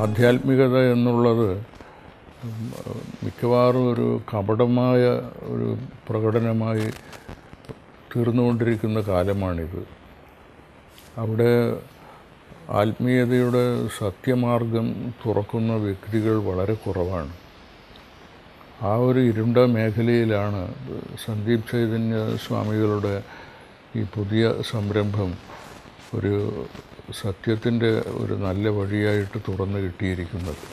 ആധ്യാത്മികത എന്നുള്ളത് മിക്കവാറും ഒരു കപടമായ ഒരു പ്രകടനമായി തീർന്നുകൊണ്ടിരിക്കുന്ന കാലമാണിത്. അവിടെ ആത്മീയതയുടെ സത്യമാർഗം തുറക്കുന്ന വ്യക്തികൾ വളരെ കുറവാണ്. ആ ഒരു ഇരുണ്ട മേഖലയിലാണ് സന്ദീപ് ചൈതന്യ സ്വാമികളുടെ ഈ പുതിയ സംരംഭം ഒരു സത്യത്തിൻ്റെ ഒരു നല്ല വഴിയായിട്ട് തുറന്നു കിട്ടിയിരിക്കുന്നത്.